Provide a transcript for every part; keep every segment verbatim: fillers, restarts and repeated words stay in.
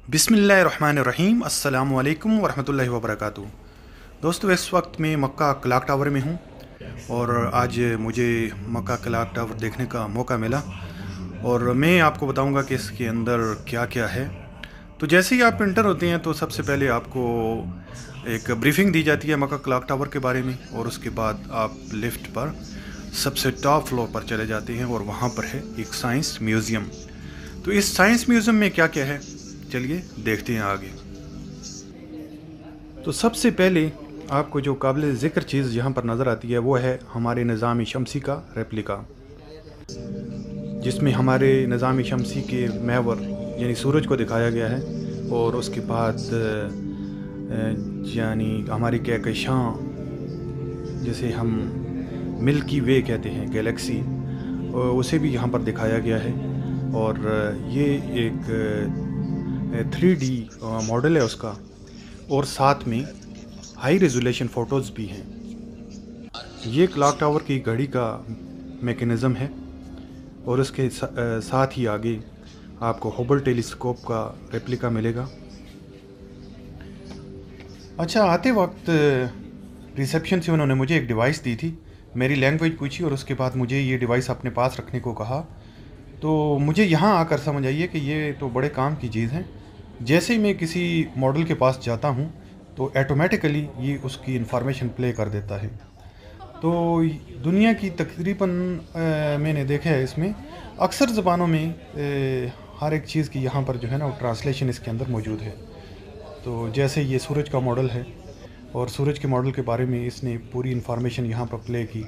बिस्मिल्लाहिर्रहमानिर्रहीम अस्सलामु अलैकुम वरहमतुल्लाहि वबरकातुहू। दोस्तों, इस वक्त मैं मक्का क्लॉक टावर में हूँ और आज मुझे मक्का क्लॉक टावर देखने का मौका मिला और मैं आपको बताऊँगा कि इसके अंदर क्या क्या है। तो जैसे ही आप इंटर होते हैं तो सबसे पहले आपको एक ब्रीफिंग दी जाती है मक्का क्लॉक टावर के बारे में और उसके बाद आप लिफ्ट पर सबसे टॉप फ्लोर पर चले जाते हैं और वहाँ पर है एक साइंस म्यूज़ियम। तो इस साइंस म्यूज़ियम में क्या क्या है, चलिए देखते हैं आगे। तो सबसे पहले आपको जो काबिल ज़िक्र चीज़ यहाँ पर नज़र आती है वो है हमारे निज़ाम शमसी का रेप्लिका, जिसमें हमारे निज़ाम शमसी के महवर यानी सूरज को दिखाया गया है और उसके बाद यानी हमारी कहकशां जिसे हम मिल्की वे कहते हैं गैलेक्सी, उसे भी यहाँ पर दिखाया गया है। और ये एक थ्री डी मॉडल है उसका और साथ में हाई रेजोल्यूशन फ़ोटोज़ भी हैं। ये क्लॉक टावर की घड़ी का मैकेनिज़्म है और उसके साथ ही आगे आपको हबल टेलीस्कोप का रेप्लिका मिलेगा। अच्छा, आते वक्त रिसेप्शन से उन्होंने मुझे एक डिवाइस दी थी, मेरी लैंग्वेज पूछी और उसके बाद मुझे ये डिवाइस अपने पास रखने को कहा। तो मुझे यहाँ आकर समझ आई है कि ये तो बड़े काम की चीज़ है। जैसे ही मैं किसी मॉडल के पास जाता हूँ तो ऑटोमेटिकली ये उसकी इंफॉर्मेशन प्ले कर देता है। तो दुनिया की तकरीबन मैंने देखा है इसमें अक्सर ज़बानों में ए, हर एक चीज़ की यहाँ पर जो है ना वो ट्रांसलेशन इसके अंदर मौजूद है। तो जैसे ये सूरज का मॉडल है और सूरज के मॉडल के बारे में इसने पूरी इंफॉर्मेशन यहाँ पर प्ले की।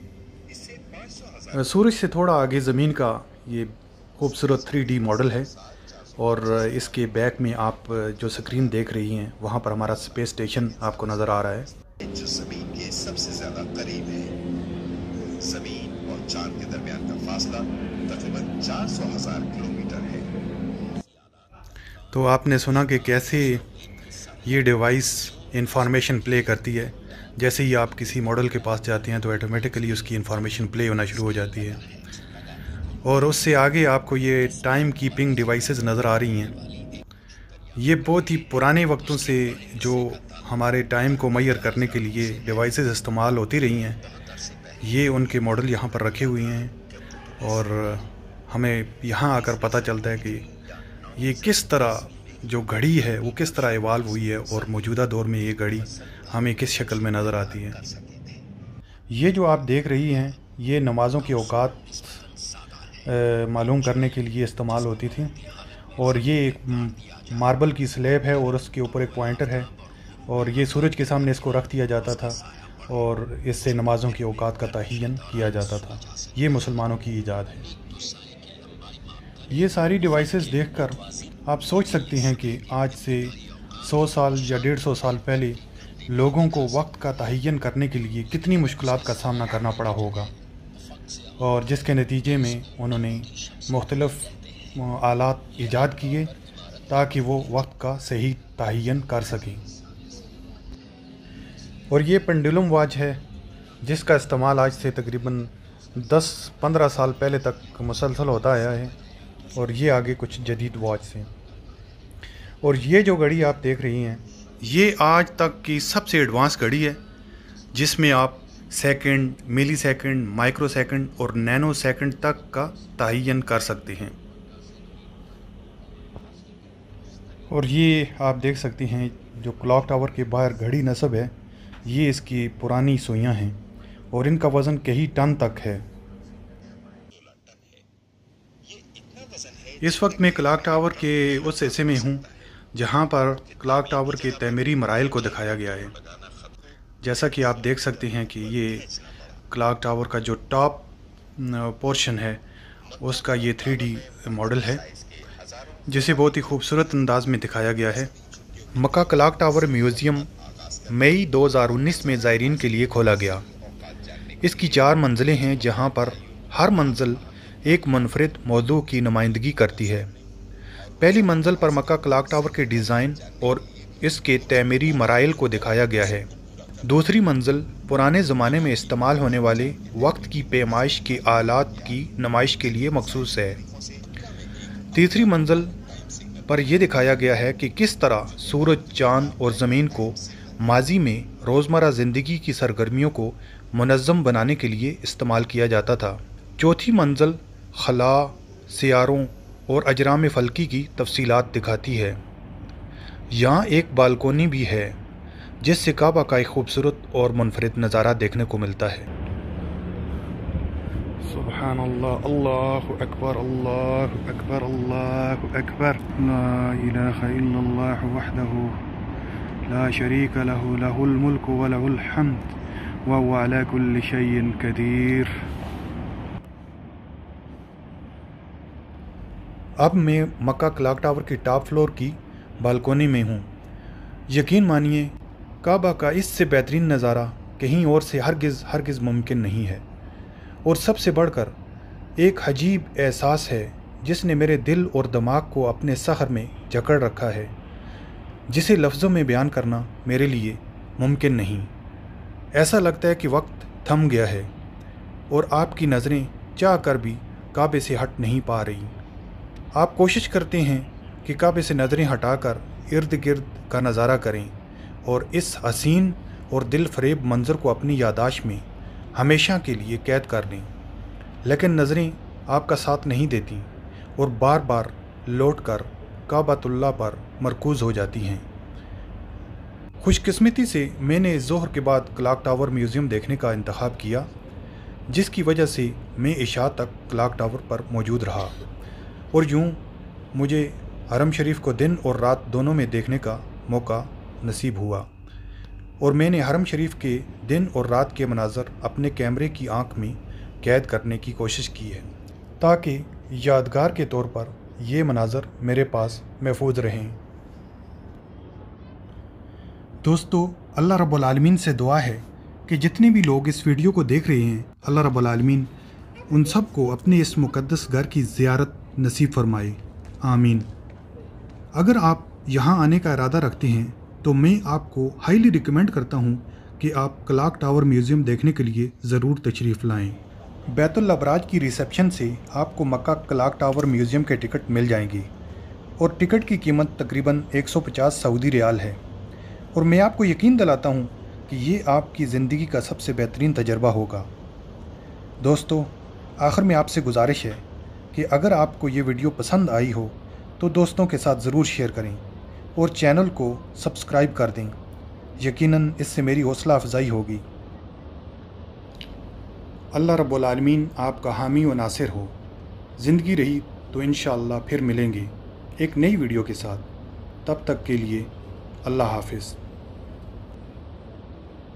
सूरज से थोड़ा आगे ज़मीन का ये खूबसूरत थ्री डी मॉडल है और इसके बैक में आप जो स्क्रीन देख रही हैं वहाँ पर हमारा स्पेस स्टेशन आपको नज़र आ रहा है, जो ज़मीन के सबसे ज़्यादा करीब है। ज़मीन और चांद के दरमियान का फासला तकरीबन चार सौ हज़ार किलोमीटर है। तो आपने सुना कि कैसे ये डिवाइस इंफॉर्मेशन प्ले करती है। जैसे ही आप किसी मॉडल के पास जाते हैं तो ऑटोमेटिकली उसकी इंफॉर्मेशन प्ले होना शुरू हो जाती है। और उससे आगे आपको ये टाइम कीपिंग डिवाइसेस नज़र आ रही हैं। ये बहुत ही पुराने वक्तों से जो हमारे टाइम को मैयर करने के लिए डिवाइसेस इस्तेमाल होती रही हैं, ये उनके मॉडल यहाँ पर रखे हुए हैं और हमें यहाँ आकर पता चलता है कि ये किस तरह जो घड़ी है वो किस तरह इवाल्व हुई है और मौजूदा दौर में ये घड़ी हमें किस शक्ल में नज़र आती है। ये जो आप देख रही हैं ये नमाज़ों के औकात मालूम करने के लिए इस्तेमाल होती थी और ये एक मार्बल की स्लैब है और उसके ऊपर एक पॉइंटर है और ये सूरज के सामने इसको रख दिया जाता था और इससे नमाज़ों की औकात का तयन किया जाता था। ये मुसलमानों की ईजाद है। ये सारी डिवाइसेस देखकर आप सोच सकते हैं कि आज से सौ साल या डेढ़ सौ साल पहले लोगों को वक्त का तयन करने के लिए कितनी मुश्किलात का सामना करना पड़ा होगा और जिसके नतीजे में उन्होंने मुख्तलिफ़ आलात ईजाद किए ताकि वो वक्त का सही तयन कर सकें। और ये पेंडुलम वॉच है जिसका इस्तेमाल आज से तकरीबन दस पंद्रह साल पहले तक मुसलसल होता आया है और ये आगे कुछ जदीद वॉच हैं। और ये जो घड़ी आप देख रही हैं ये आज तक की सबसे एडवांस घड़ी है जिसमें आप second, millisecond, microsecond और नैनो सेकंड तक का तयन कर सकते हैं। और ये आप देख सकते हैं जो क्लॉक टावर के बाहर घड़ी नस्ब है, ये इसकी पुरानी सुइयां हैं और इनका वज़न कई टन तक है। इस वक्त मैं क्लॉक टावर के उस हिस्से में हूँ जहाँ पर क्लॉक टावर के तमीरी मराइल को दिखाया गया है। जैसा कि आप देख सकते हैं कि ये क्लॉक टावर का जो टॉप पोर्शन है उसका ये थ्री डी मॉडल है जिसे बहुत ही खूबसूरत अंदाज में दिखाया गया है। मक्का क्लॉक टावर म्यूज़ियम मई दो हज़ार उन्नीस में ज़ायरीन के लिए खोला गया। इसकी चार मंजिलें हैं जहां पर हर मंजिल एक मुनफरिद मौजू की नुमाइंदगी करती है। पहली मंजिल पर मक्का क्लॉक टावर के डिज़ाइन और इसके तमीरी मराइल को दिखाया गया है। दूसरी मंजिल पुराने ज़माने में इस्तेमाल होने वाले वक्त की पैमाइश के आलात की नुमाइश के लिए मखसूस है। तीसरी मंजिल پر یہ دکھایا گیا ہے کہ کس طرح سورج، چاند اور زمین کو ماضی میں روزمرہ زندگی کی سرگرمیوں کو منظم بنانے کے لیے استعمال کیا جاتا تھا۔ چوتھی منزل خلا، سیاروں اور اجرام فلکی کی تفصیلات دکھاتی ہے۔ یہاں ایک بالکونی بھی ہے جس سے کعبہ کا ایک خوبصورت اور منفرد نظارہ دیکھنے کو ملتا ہے۔ سبحان اللہ، اللہ اکبر، اللہ اکبر، اللہ اکبر، لا الہ الا اللہ وحدہ لا شریک لہ، لہ الملک ولہ الحمد وہو علی کل شیء قدیر۔ اب میں مکہ کلاک ٹاور کی ٹاپ فلور کی بالکونی میں ہوں۔ یقین مانیے کعبہ کا اس سے بہترین نظارہ کہیں اور سے ہرگز ہرگز ممکن نہیں ہے، اور سب سے بڑھ کر ایک عجیب احساس ہے جس نے میرے دل اور دماغ کو اپنے سحر میں جکڑ رکھا ہے، جسے لفظوں میں بیان کرنا میرے لیے ممکن نہیں۔ ایسا لگتا ہے کہ وقت تھم گیا ہے اور آپ کی نظریں چاہ کر بھی کعبے سے ہٹ نہیں پا رہی۔ آپ کوشش کرتے ہیں کہ کعبے سے نظریں ہٹا کر ارد گرد کا نظارہ کریں اور اس حسین اور دل فریب منظر کو اپنی یادداشت میں ہمیشہ کے لیے قید کر لیں، لیکن نظریں آپ کا ساتھ نہیں دیتی اور بار بار لوٹ کر کعبۃ اللہ پر مرکوز ہو جاتی ہیں۔ خوش قسمتی سے میں نے ظہر کے بعد کلاک ٹاور میوزیم دیکھنے کا انتخاب کیا، جس کی وجہ سے میں عشاء تک کلاک ٹاور پر موجود رہا، اور یوں مجھے حرم شریف کو دن اور رات دونوں میں دیکھنے کا موقع نصیب ہوا، اور میں نے حرم شریف کے دن اور رات کے مناظر اپنے کیمرے کی آنکھ میں قید کرنے کی کوشش کی ہے تاکہ یادگار کے طور پر یہ مناظر میرے پاس محفوظ رہیں۔ دوستو، اللہ رب العالمین سے دعا ہے کہ جتنے بھی لوگ اس ویڈیو کو دیکھ رہے ہیں، اللہ رب العالمین ان سب کو اپنے اس مقدس گھر کی زیارت نصیب فرمائے، آمین۔ اگر آپ یہاں آنے کا ارادہ رکھتے ہیں تو میں آپ کو ہائیلی ریکمینڈ کرتا ہوں کہ آپ کلاک ٹاور میوزیم دیکھنے کے لیے ضرور تشریف لائیں۔ بیت الابراج کی ریسیپشن سے آپ کو مکہ کلاک ٹاور میوزیم کے ٹکٹ مل جائیں گی، اور ٹکٹ کی قیمت تقریباً ایک سو پچاس سعودی ریال ہے، اور میں آپ کو یقین دلاتا ہوں کہ یہ آپ کی زندگی کا سب سے بہترین تجربہ ہوگا۔ دوستو، آخر میں آپ سے گزارش ہے کہ اگر آپ کو یہ ویڈیو پسند آئی ہو تو دوستوں کے ساتھ ضرور شیئر کریں اور چینل کو سبسکرائب کر دیں، یقیناً اس سے میری حوصلہ افزائی ہوگی۔ اللہ رب العالمین آپ کا حامی و ناصر ہو۔ زندگی رہی تو انشاءاللہ پھر ملیں گے ایک نئی ویڈیو کے ساتھ، تب تک کے لیے اللہ حافظ۔